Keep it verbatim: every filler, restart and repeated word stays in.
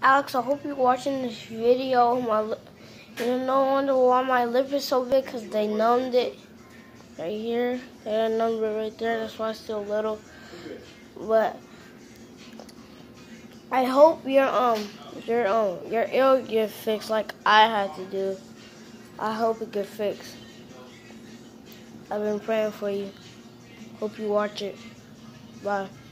Alex, I hope you're watching this video. My lip, you no wonder why my lip is so big, because they numbed it right here. They numbed it right there. That's why it's still little. But I hope your um your um your ear get fixed like I had to do. I hope it get fixed. I've been praying for you. Hope you watch it. Bye.